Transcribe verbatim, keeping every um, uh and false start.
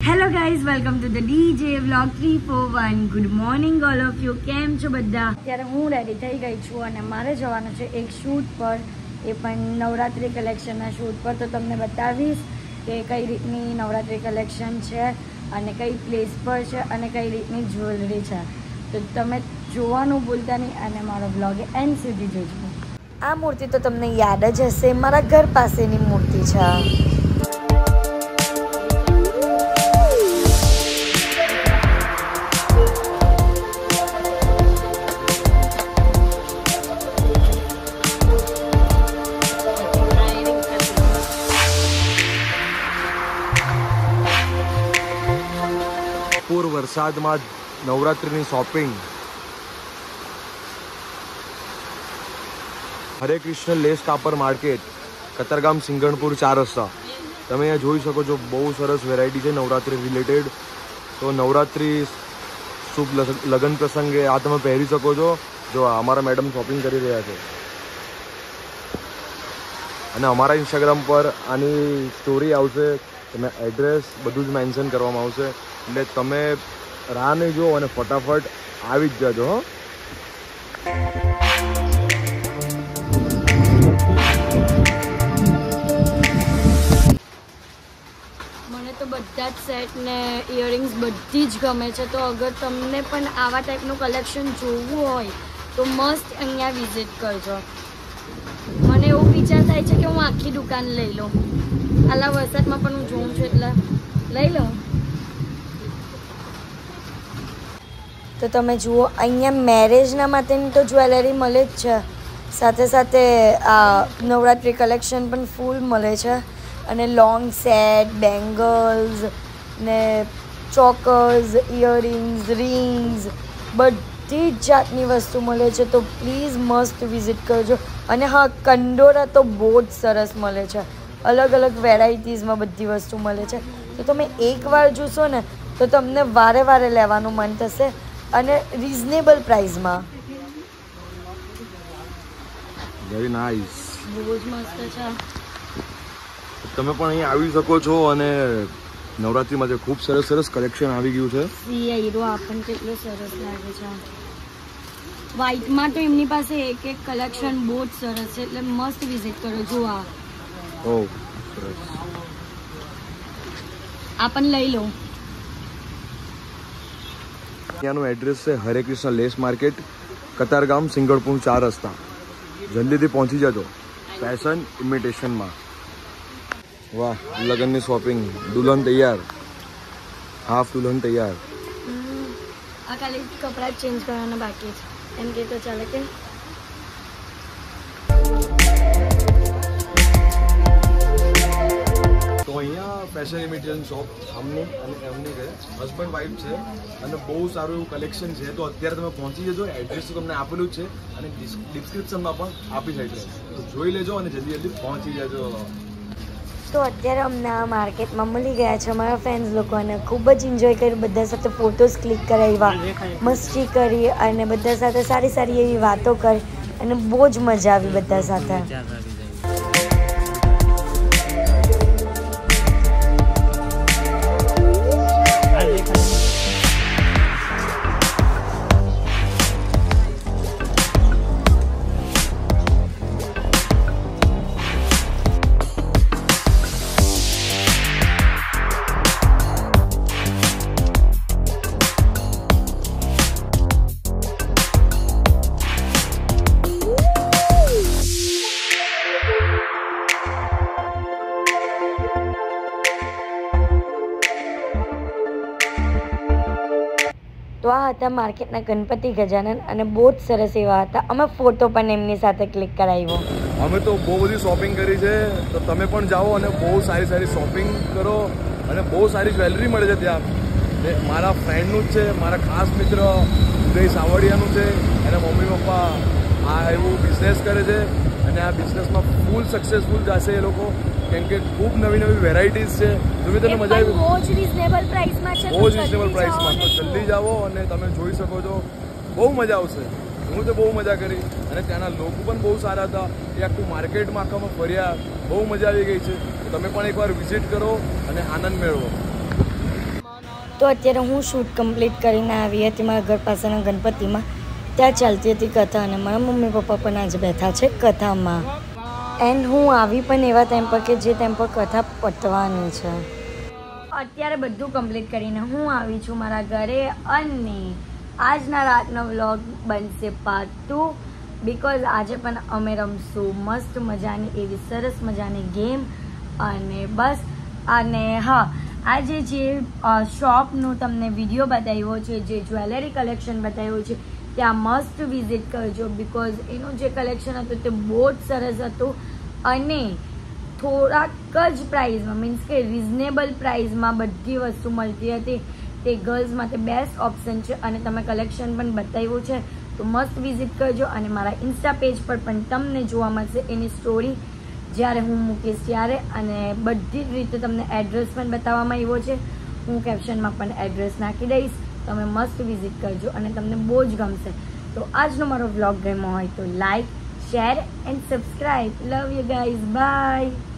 Hello guys, welcome to the DJ vlog three four one. Good morning all of you. કેમ છો બધા? અત્યારે હું રેડી થઈ ગઈ છું અને મારે જવાનું છે એક શૂટ પર, એ પણ નવરાત્રિ કલેક્શનના શૂટ પર. તો તમને બતાવીશ કે કઈ રીતની નવરાત્રિ કલેક્શન છે અને કઈ પ્લેસ પર છે અને કઈ રીતની જ્વેલરી છે. તો તમે જોવાનું ભૂલતા નહીં અને મારો વ્લોગ એન્ડ સુધી જોજો. આ મૂર્તિ તો તમને યાદ જ હશે, મારા ઘર પાસેની મૂર્તિ છે. પૂર વરસાદમાં નવરાત્રિની શોપિંગ. હરે કૃષ્ણ લેસ કાપર માર્કેટ, કતારગામ, સિંગણપુર, ચાર રસ્તા. તમે અહીંયા જોઈ શકો છો, બહુ સરસ વેરાયટી છે નવરાત્રિ રિલેટેડ. તો નવરાત્રિ શુભ લગ્ન પ્રસંગે આ તમે પહેરી શકો છો. જો અમારા મેડમ શોપિંગ કરી રહ્યા છે અને અમારા ઇન્સ્ટાગ્રામ પર આની સ્ટોરી આવશે, તમે એડ્રેસ બધું જ મેન્શન કરવામાં આવશે. એટલે તમે રાહ નહીં જુઓ અને ફટાફટ આવી જ જજો. મને તો બધા જ સેટ ને ઇયરિંગ્સ બધી જ ગમે છે. તો અગર તમને પણ આવા ટાઈપનું કલેક્શન જોવું હોય તો મસ્ત અહીંયા વિઝિટ કરજો. મને એવું વિચાર થાય છે કે હું આખી દુકાન લઈ લઉં. આલા વરસાદમાં પણ હું જોઉં છું એટલે લઈ લઉં. તો તમે જુઓ, અહીંયા મેરેજના માટેની તો જ્વેલરી મળે જ છે, સાથે સાથે આ નવરાત્રિ કલેક્શન પણ ફૂલ મળે છે. અને લોંગ સેટ, બેંગલ્સ ને ચોકર્સ, ઇયરિંગ્સ, રિંગ્સ, બધી જ જાતની વસ્તુ મળે છે. તો પ્લીઝ મસ્ત વિઝિટ કરજો. અને હા, કંડોરા તો બહુ જ સરસ મળે છે. અલગ અલગ વેરાયટીઝમાં બધી વસ્તુ મળે છે. તો તમે એકવાર જોશો ને તો તમને વારે વારે લેવાનું મન થશે અને રીઝનેબલ પ્રાઇસમાં. વેરી નાઇસ, બહુ જ મસ્ત છે. તમે પણ અહીં આવી શકો છો. અને નવરાત્રિમાં જે ખૂબ સરસ સરસ કલેક્શન આવી ગયું છે. સી હીરો આપણને કેટલો સરસ લાગે છે. વ્હાઇટમાં તો એમની પાસે એક એક કલેક્શન બહુ જ સરસ છે, એટલે મસ્ત વિઝિટ કરો. જો આ ઓ સરસ, આ પણ લઈ લો. ત્યાંનું એડ્રેસ છે હરે કૃષ્ણ લેસ માર્કેટ, કતારગામ, સિંગણપુર, ચાર રસ્તા. જલ્દીથી પહોંચી જજો ફેશન ઇમિટેશનમાં. વાહ, લગ્નની શોપિંગ. દુલ્હન તૈયાર, હાફ દુલ્હન તૈયાર. આ ખાલી કપડાં ચેન્જ કરવાના બાકી છે, એમ કે તો ચાલે કે. તો અહીંયા ફેશન ઇમિટેશન શોપ આમની અને એમની છે, હસબન્ડ વાઇફ છે અને બહુ સારું એવું કલેક્શન છે. તો અત્યારે તમે પહોંચી જજો. એડ્રેસ તો તમને આપેલું જ છે અને ડિસ્ક્રિપ્શનમાં પણ આપી છે એડ્રેસ. તો જોઈ લેજો અને જલ્દી જલ્દી પહોંચી જજો. તો અત્યારે અમને આ માર્કેટમાં મળી ગયા છે અમારા ફ્રેન્ડ્સ લોકો, અને ખૂબ જ એન્જોય કરી, બધા સાથે ફોટોઝ ક્લિક કરાવ્યા, મસ્તી કરી અને બધા સાથે સારી સારી એવી વાતો કરી અને બહુ જ મજા આવી બધા સાથે. તો આ હતા માર્કેટના ગણપતિ ગજાનન અને બહુ જ સરસ એવા હતા. અમે ફોટો પણ એમની સાથે ક્લિક કરાવ્યો. અમે તો બહુ બધી શોપિંગ કરી છે. તો તમે પણ જાઓ અને બહુ સારી સારી શોપિંગ કરો અને બહુ સારી જ્વેલરી મળે છે ત્યાં. મારા ફ્રેન્ડનું જ છે, મારા ખાસ મિત્ર ઉદય સાવડિયાનું છે. એના મમ્મી પપ્પા આ એવું બિઝનેસ કરે છે અને આ બિઝનેસમાં ફૂલ સક્સેસફુલ જશે એ લોકો, કેમ કે ખૂબ નવી નવી વેરાયટીઝ છે. તમે તને મજા આવી, બહુ જ રીઝનેબલ પ્રાઇસમાં છે. બહુ જ રીઝનેબલ પ્રાઇસમાં. તો જલ્દી જાઓ અને તમે જોઈ શકો છો, બહુ મજા આવશે. હું તો બહુ મજા કરી અને ત્યાંના લોકો પણ બહુ સારા હતા. એ આખું માર્કેટમાં આખામાં ફર્યા, બહુ મજા આવી ગઈ છે. તો તમે પણ એકવાર વિઝિટ કરો અને આનંદ મેળવો. તો અત્યારે હું શૂટ કમ્પ્લીટ કરીને આવી હતી મારા ઘર પાસેના ગણપતિમાં. ત્યાં ચાલતી હતી કથા અને મારા મમ્મી પપ્પા પણ આજે બેઠા છે કથામાં. એન્ડ હું આવી પણ એવા ટાઈમ પર કે જે ટાઈમ પર કથા પતવાની છે. અત્યારે બધું કમ્પ્લીટ કરીને હું આવી છું મારા ઘરે અને આજના રાતનો વ્લોગ બનશે પાર્ટ ટુ બિકોઝ આજે પણ અમે રમશું મસ્ત મજાની એવી સરસ મજાની ગેમ. અને બસ અને હા આજે જે શોપનું તમને વિડીયો બતાવ્યો છે, જે જ્વેલરી કલેક્શન બતાવ્યું છે ત્યાં મસ્ટ વિઝિટ કરજો બિકોઝ એનું જે કલેક્શન હતું તે બહુ જ સરસ હતું અને થોડાક જ પ્રાઇઝમાં મીન્સ કે રિઝનેબલ પ્રાઇઝમાં બધી વસ્તુ મળતી હતી. તે ગર્લ્સ માટે બેસ્ટ ઓપ્શન છે અને તમે કલેક્શન પણ બતાવ્યું છે તો મસ્ટ વિઝિટ કરજો. અને મારા ઇન્સ્ટા પેજ પર પણ તમને જોવા મળશે એની સ્ટોરી જ્યારે હું મૂકીશ ત્યારે. અને બધી જ રીતે તમને એડ્રેસ પણ બતાવવામાં આવ્યો છે. હું કેપ્શનમાં પણ એડ્રેસ નાખી દઈશ. તમે મસ્ટ વિઝિટ કરજો અને તમને બહુ જ ગમશે. તો આજનો મારો વ્લોગ ગમ્યો હોય તો like, share and subscribe. Love you guys. By.